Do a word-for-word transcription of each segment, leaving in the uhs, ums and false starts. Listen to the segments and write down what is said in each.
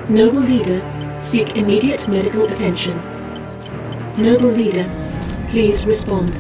Noble Leader, seek immediate medical attention. Noble Leader, please respond.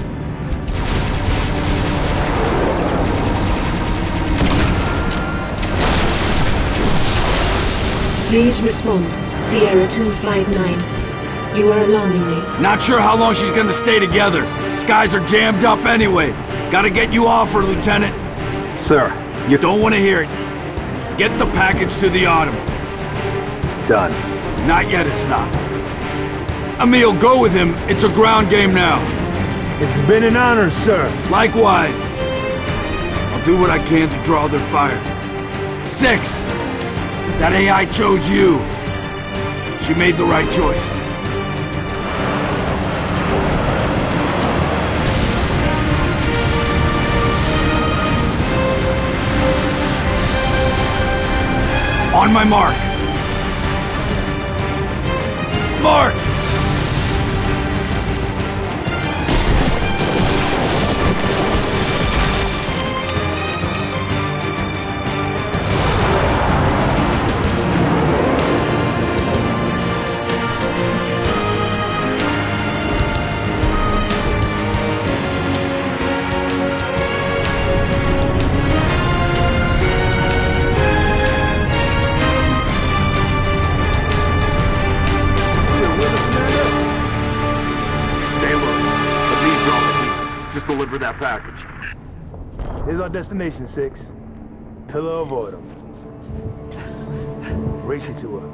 Please respond, Sierra two five nine. You are alarming me. Not sure how long she's gonna stay together. Skies are jammed up anyway. Gotta get you off her, Lieutenant. Sir, you don't want to hear it. Get the package to the Autumn. Done. Not yet, it's not. Emil, go with him. It's a ground game now. It's been an honor, sir. Likewise. I'll do what I can to draw their fire. Six. That A I chose you. She made the right choice. On my mark. Mark! Deliver that package. Here's our destination, Six. Pillar of Autumn. Race you to her.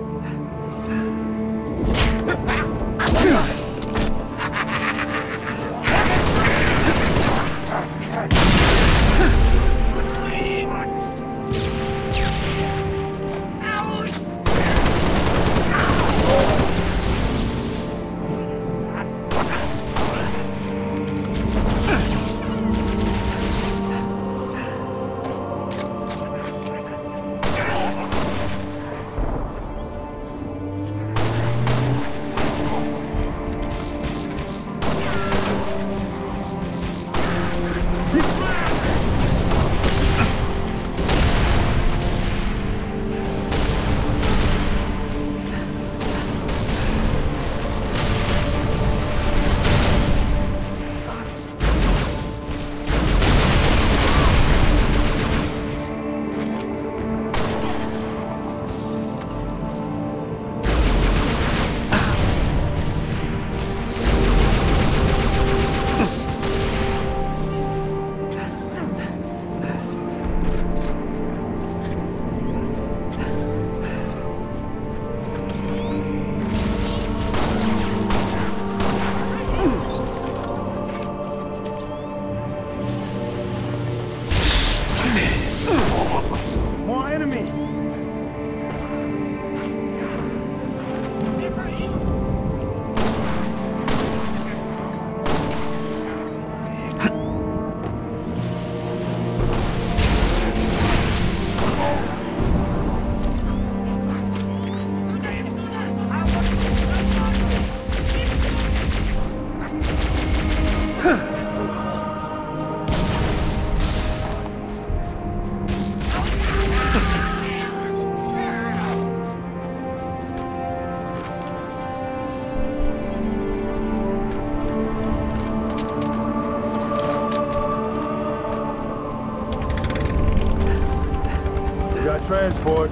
Transport.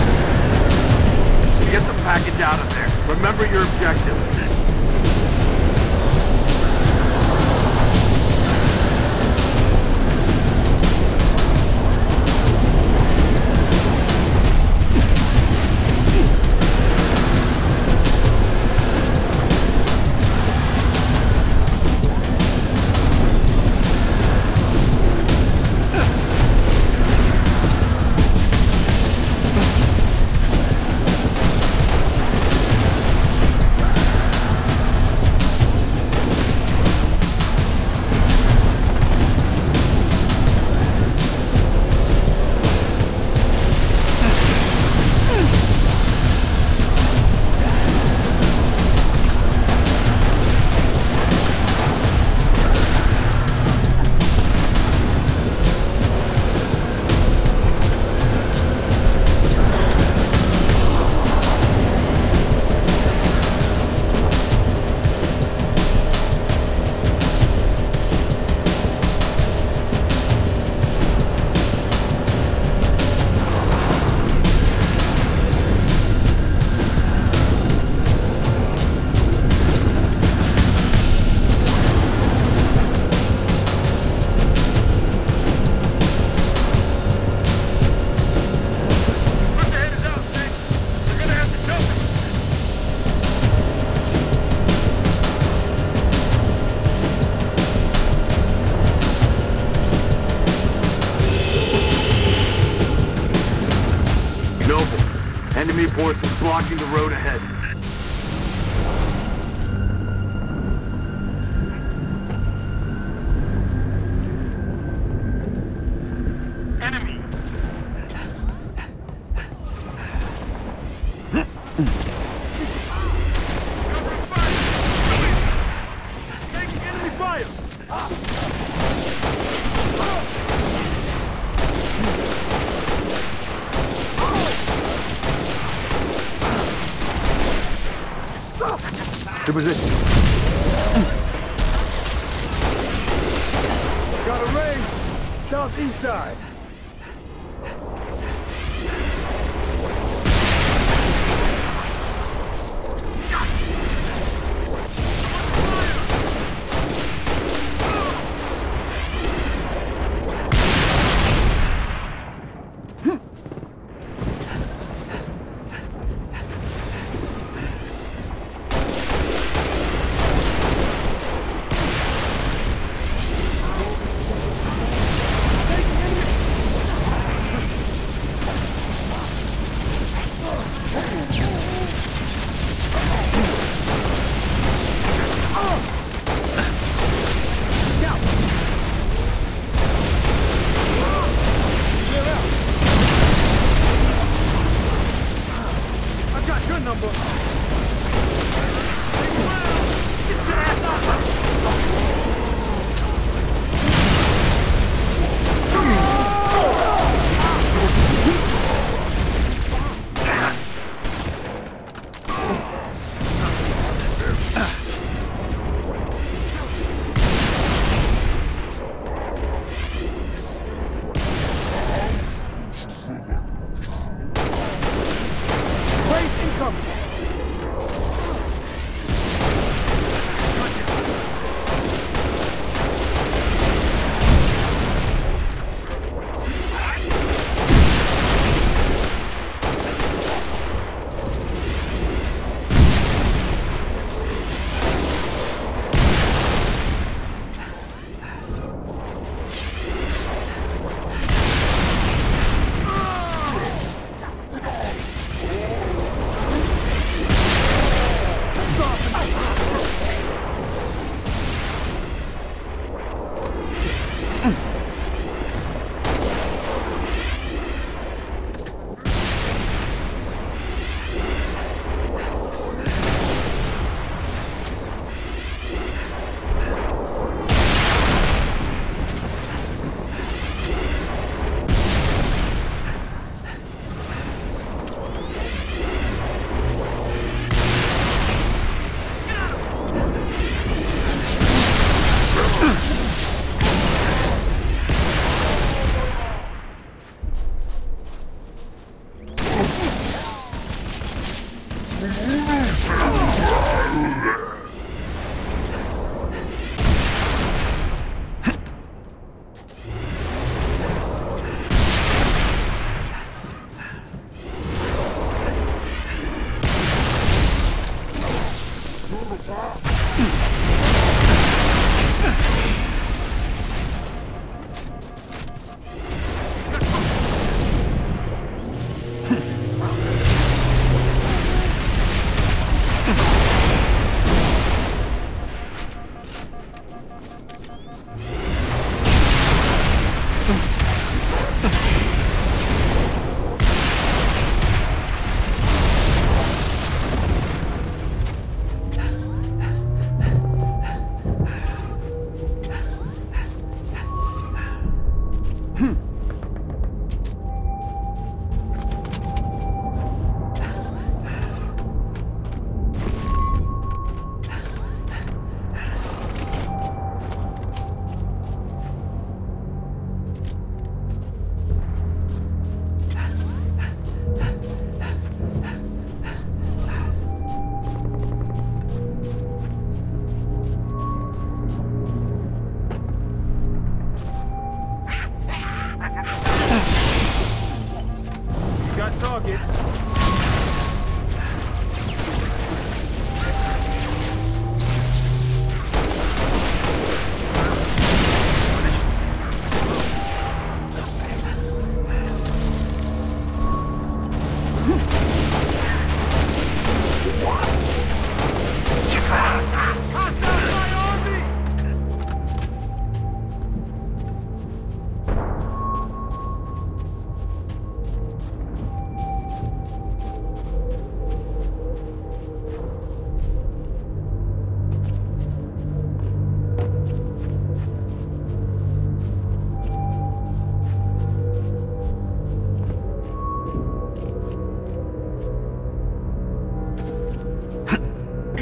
Out of there. Remember your objective. blocking the road ahead. Good position. Got a raid. Southeast side.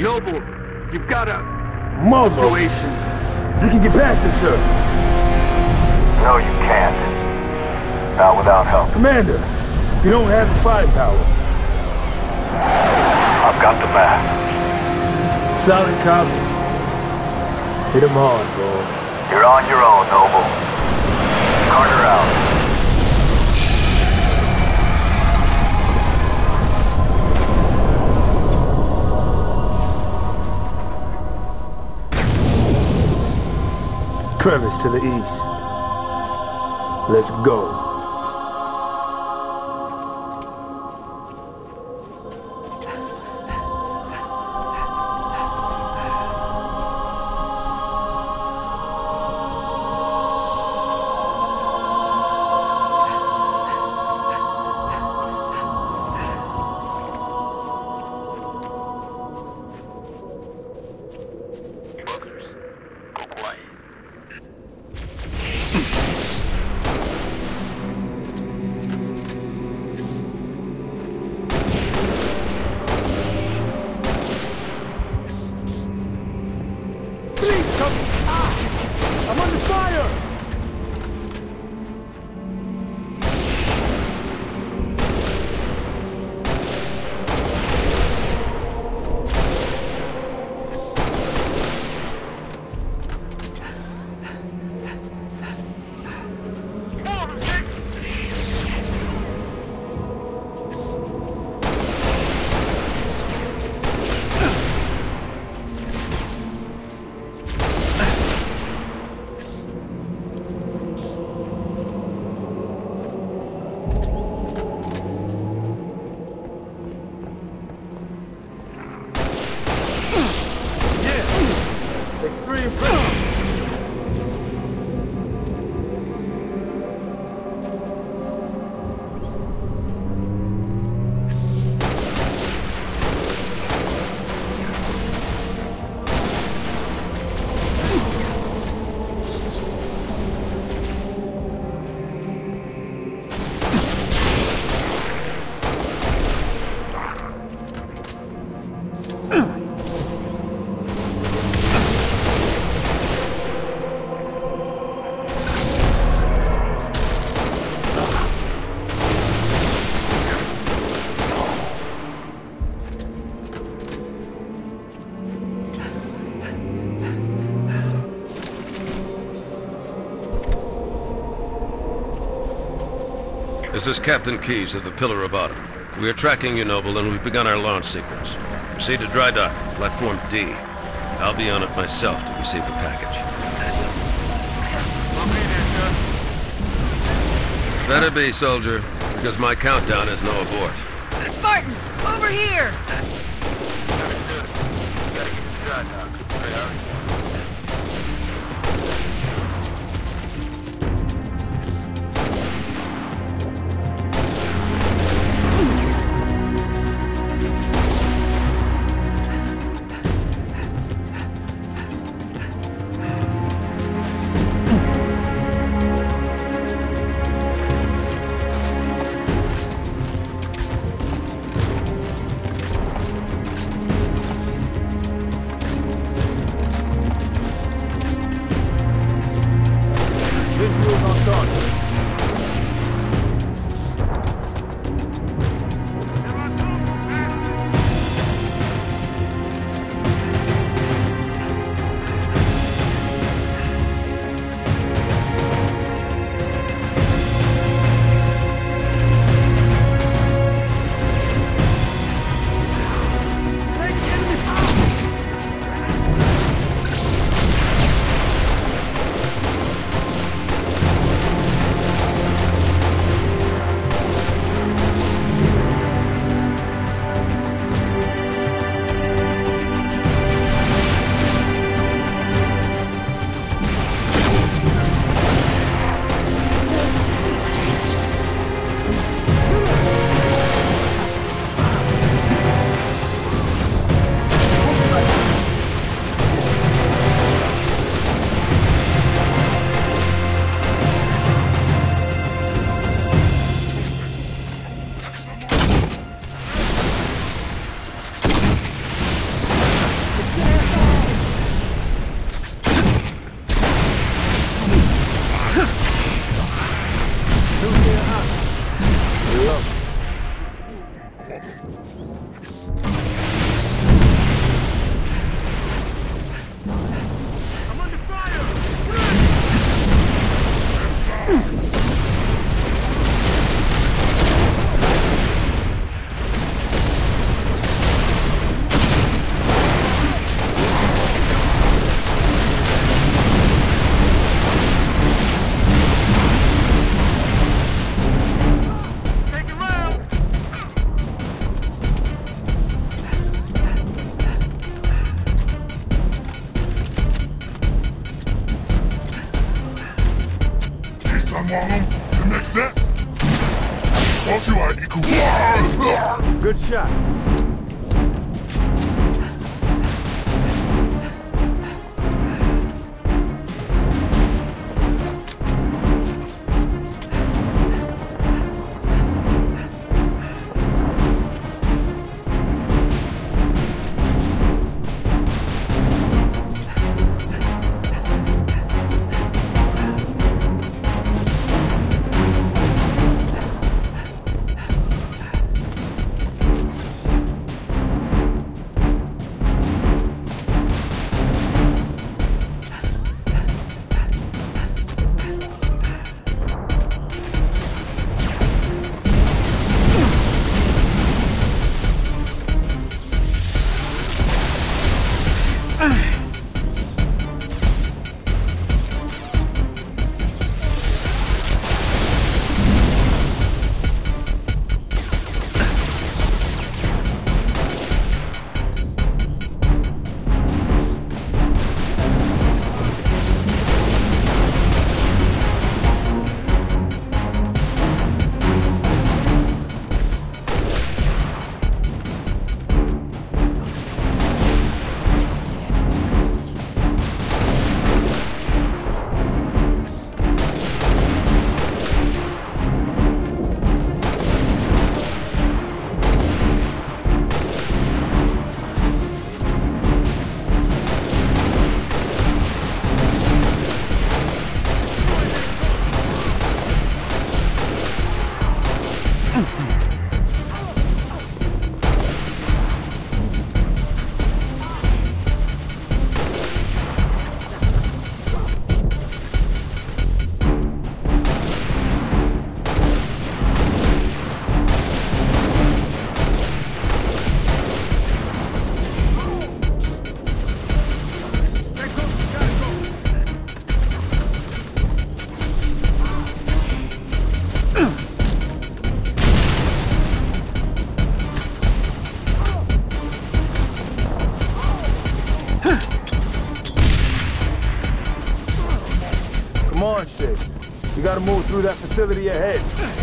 Noble, you've got a Mother! situation. We can get past this, sir. No, you can't. Not without help. Commander, you don't have the firepower. I've got the map. Solid copy. Hit him hard, boss. You're on your own, Noble. Carter out. Crevice to the east. Let's go. I'm under fire! Extreme pressure. This is Captain Keyes of the Pillar of Autumn. We are tracking you, Noble, and we've begun our launch sequence. Proceed to dry dock, platform D. I'll be on it myself to receive the package. I'll be there, sir. Better be, soldier, because my countdown is no abort. Spartans, over here! Understood. Gotta get to dry dock. Priority. It makes sense. Good shot. Come on, Six. You gotta move through that facility ahead.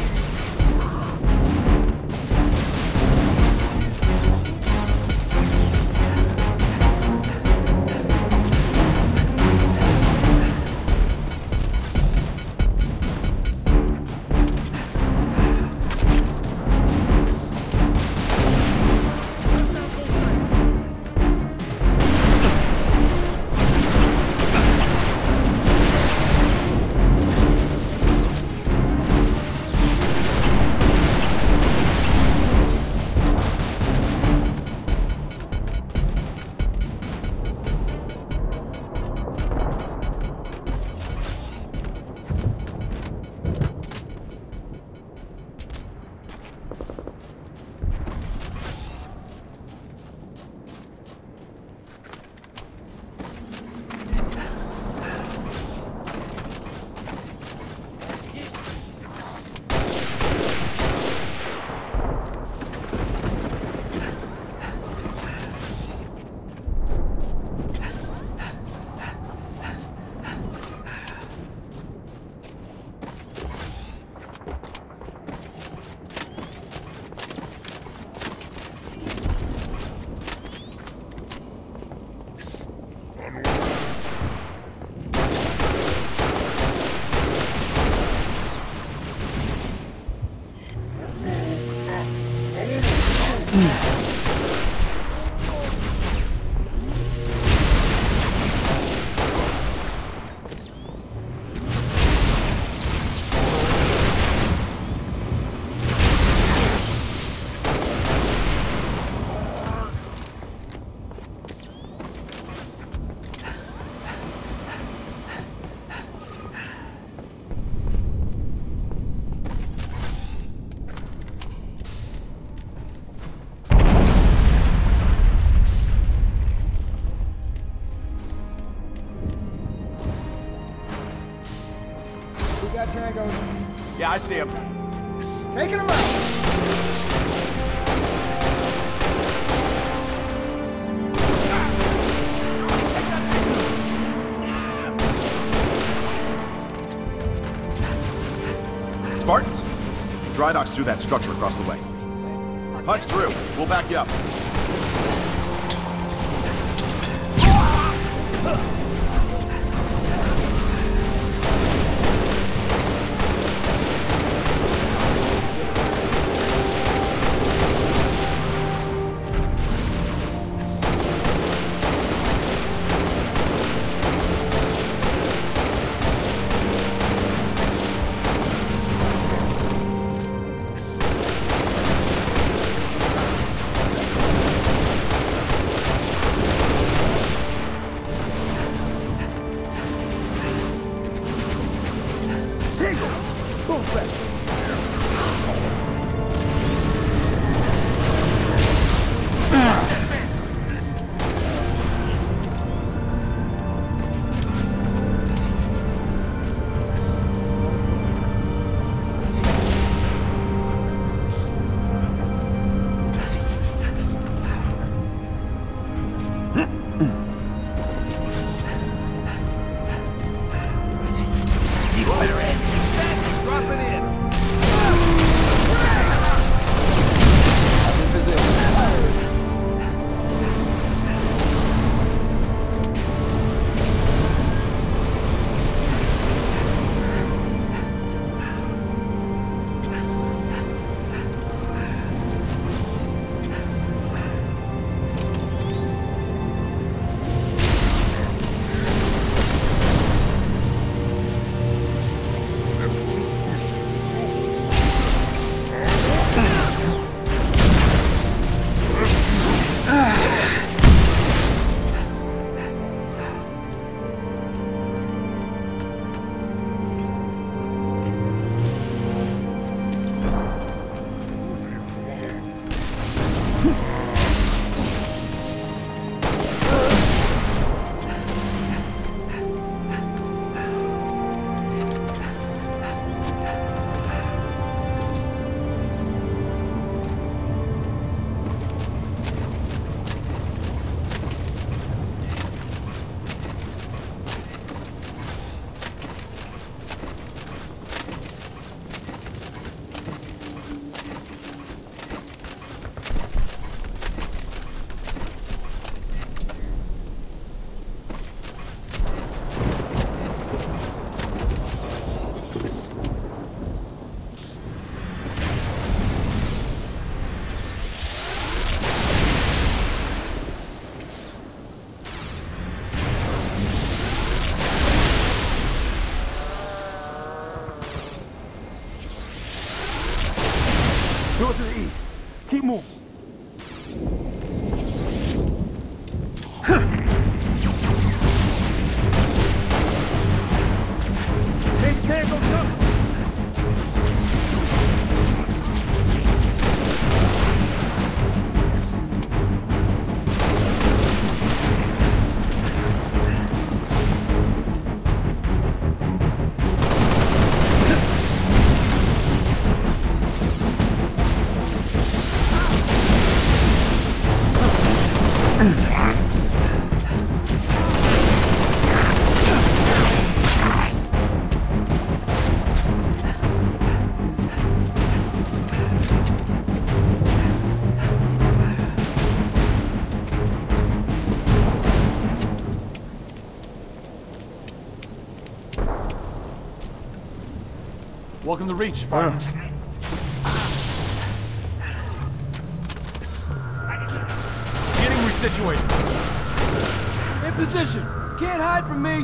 Yeah, I see him. Taking him out. dry dock's through that structure across the way. Punch through. We'll back you up. Door to the east. Keep moving. Major Tango coming. Welcome to Reach, Spartans. Getting resituated. In position. Can't hide from me.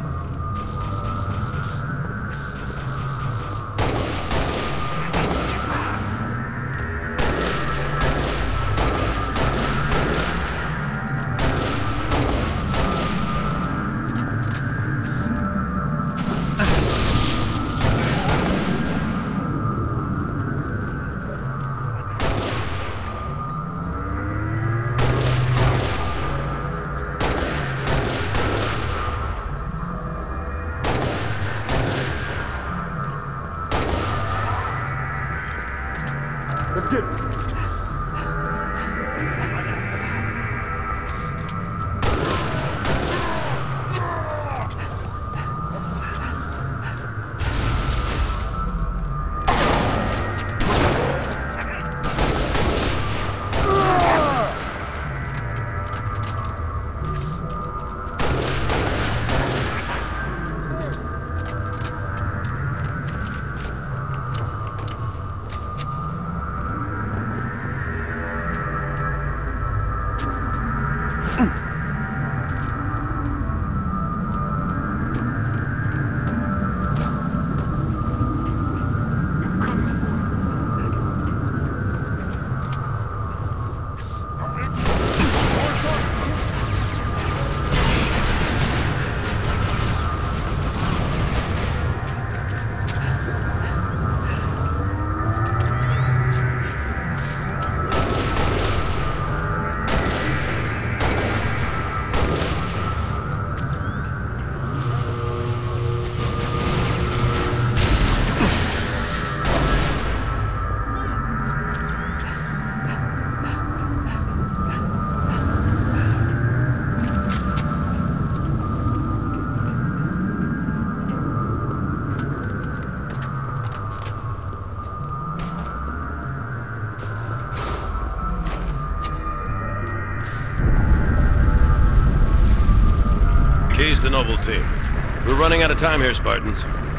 Keys to Noble team. We're running out of time here, Spartans.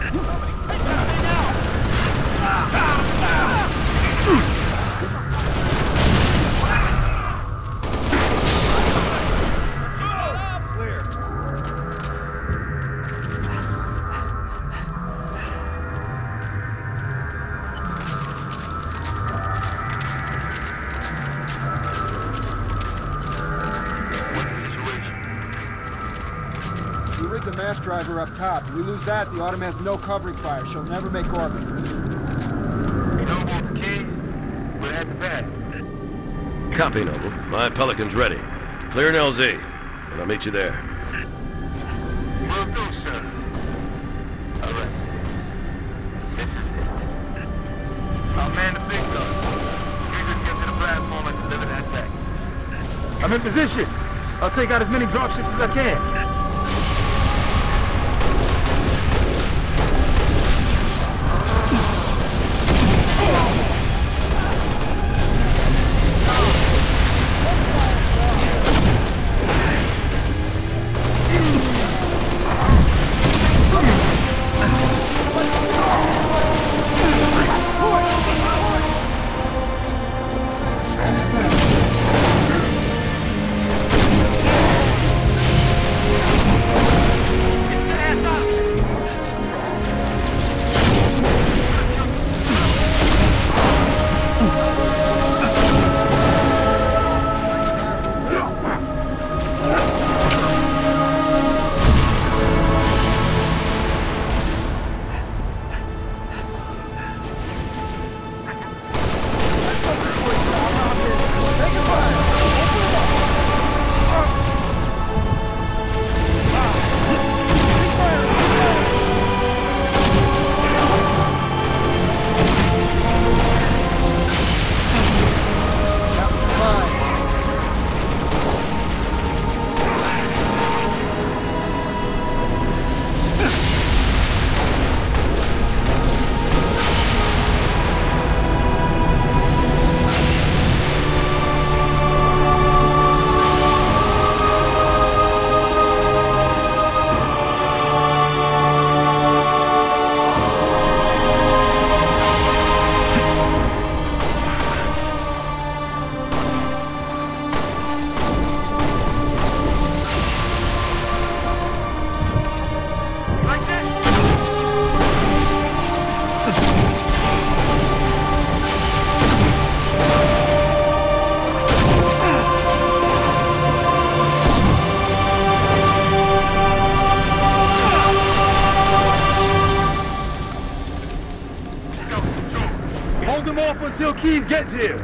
The mass driver up top. If we lose that, the Autumn has no covering fire. She'll never make orbit. Noble's Keys, we're at the pad. Copy, Noble. My Pelican's ready. Clear an L Z, and I'll meet you there. Will do, sir. All right, sis. This is it. I'll man the big gun. You just get to the platform and deliver that package. I'm in position. I'll take out as many dropships as I can. Until Keys gets here.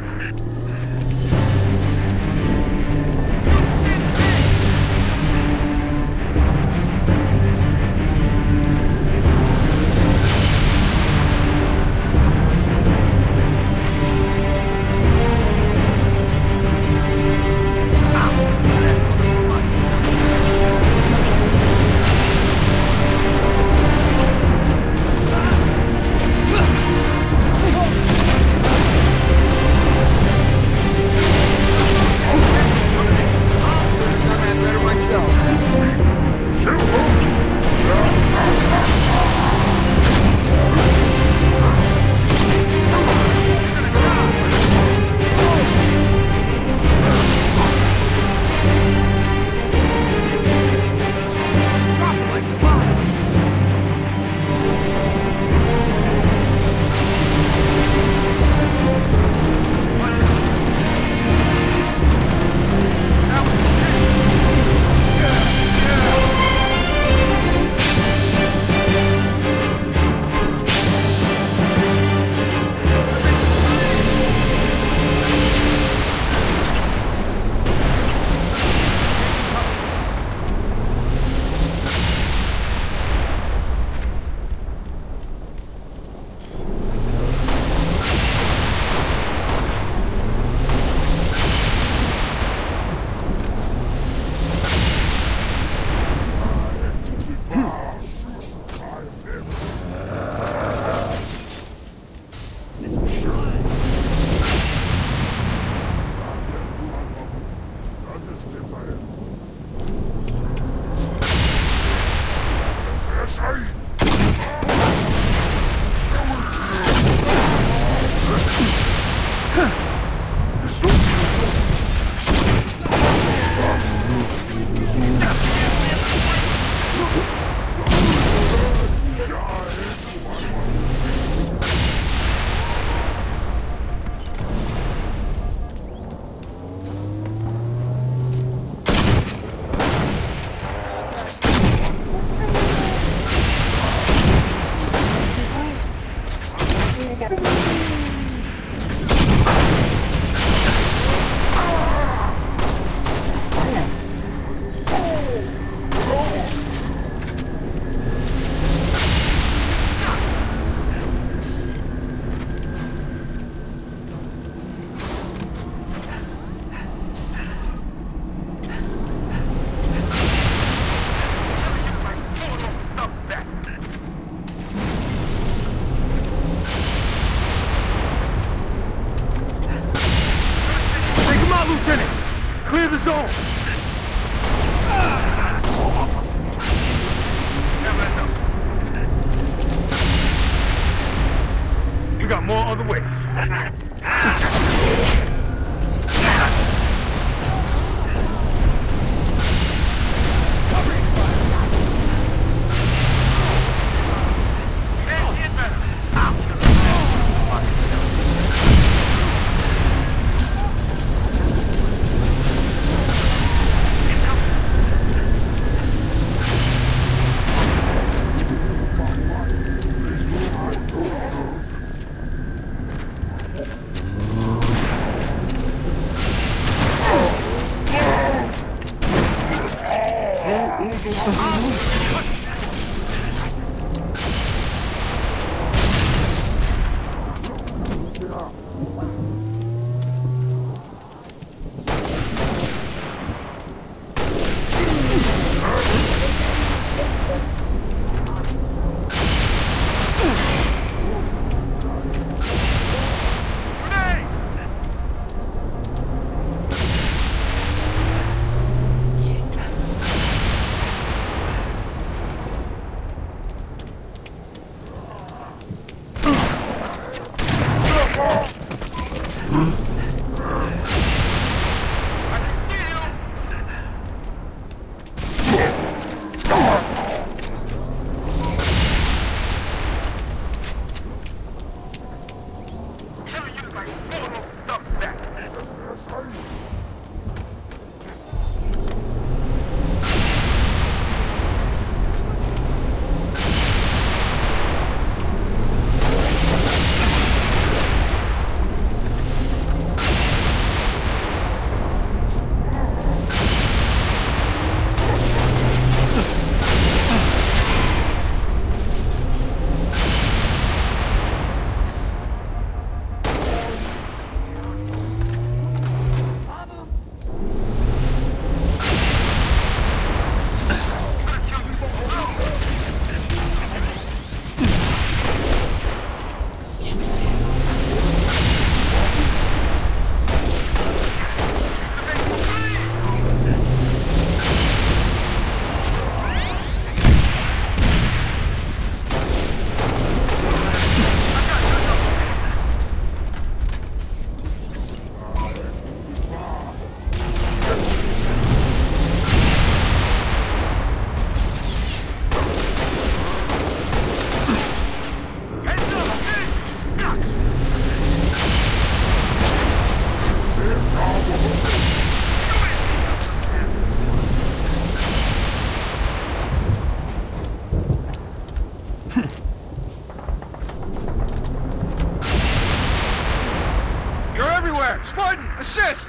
Spartan, assist!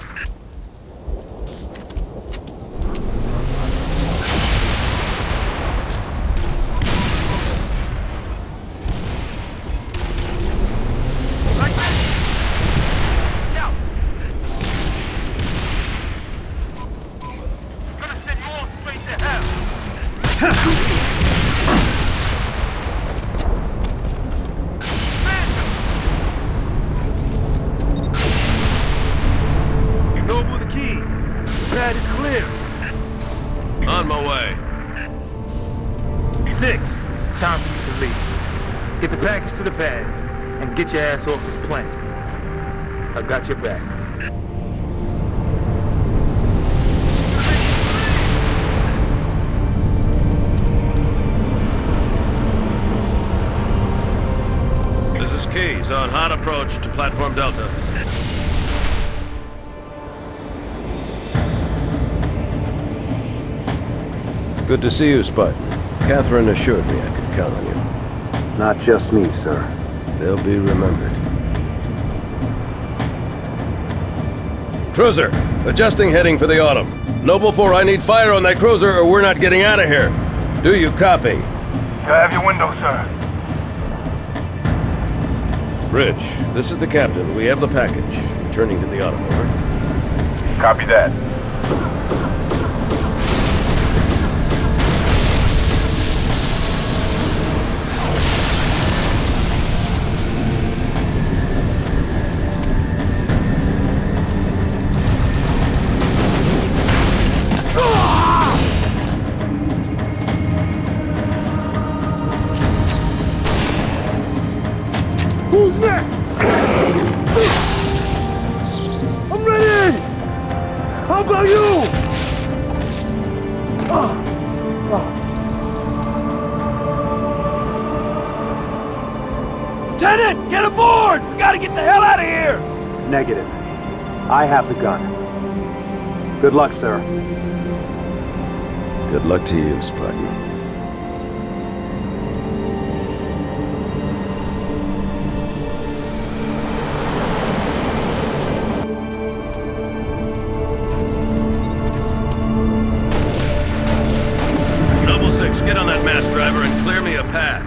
Like this! Now! I'm gonna send you all straight to hell! Is clear. On my way. Six. Time for you to leave. Get the package to the pad and get your ass off this plane. I've got your back. This is Keys on hot approach to Platform Delta. Good to see you, Spud. Catherine assured me I could count on you. Not just me, sir. They'll be remembered. Cruiser, adjusting heading for the Autumn. Noble four, I need fire on that cruiser or we're not getting out of here. Do you copy? You have your window, sir. Rich, this is the captain. We have the package. Returning to the Autumn, over. Copy that. Who's next? I'm ready! How about you? Oh. Oh. Lieutenant, get aboard! We gotta get the hell out of here! Negative. I have the gun. Good luck, sir. Good luck to you, Spartan. Clear me a path.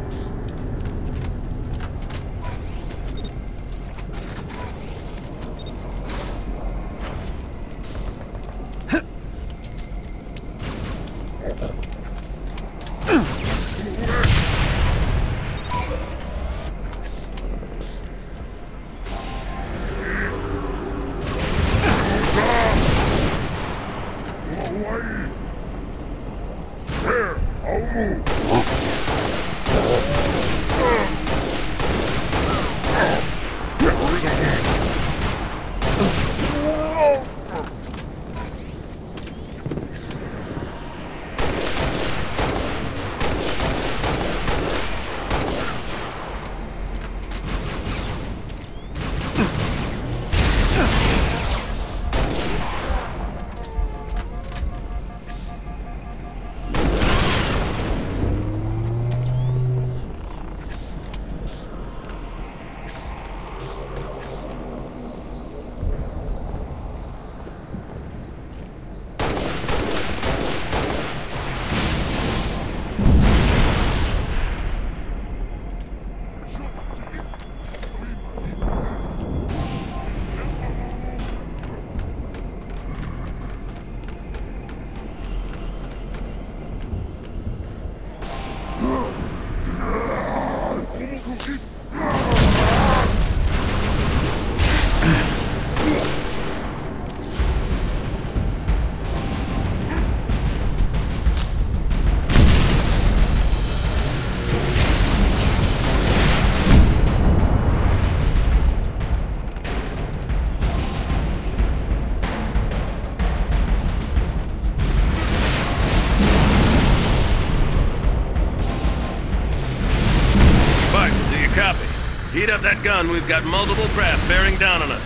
Heat up that gun. We've got multiple craft bearing down on us.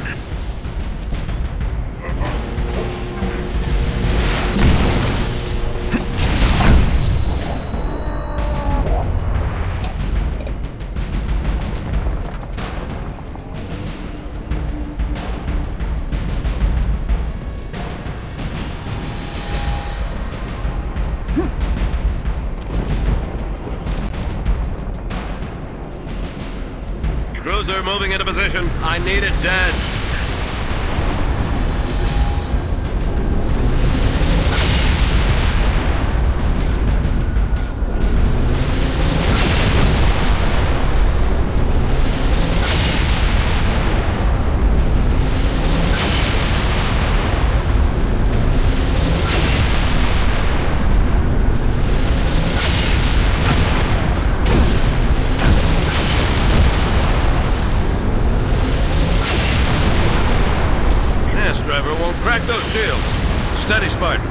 Cruiser moving into position. I need it dead. Crack those shields. Steady, Spartan.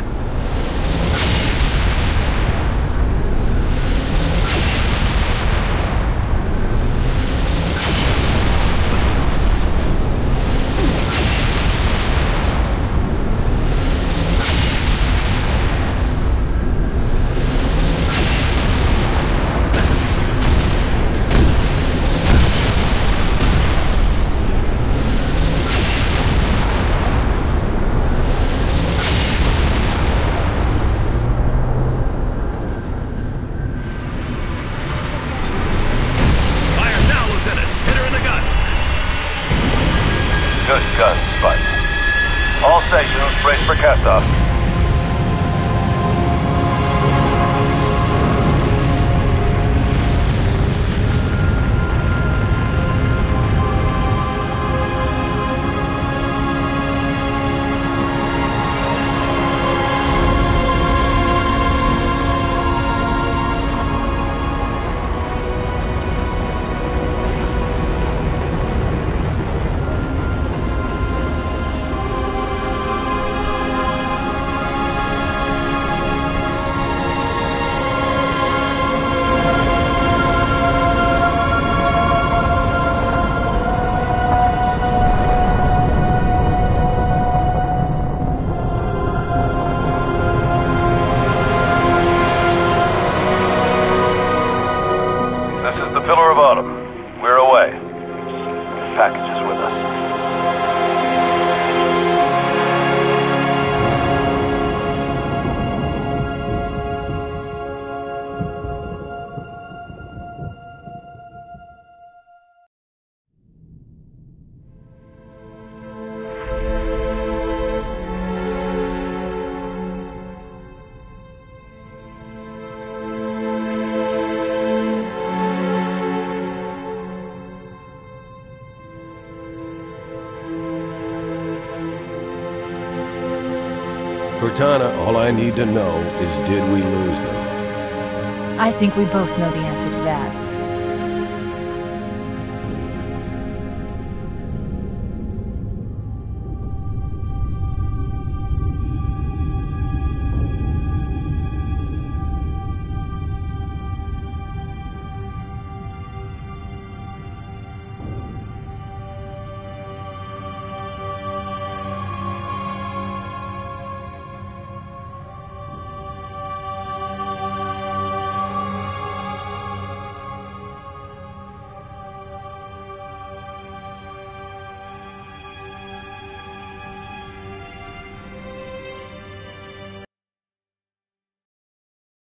Good gun, Spike. All sections brace for cast-off. Cortana, all I need to know is did we lose them? I think we both know the answer to that.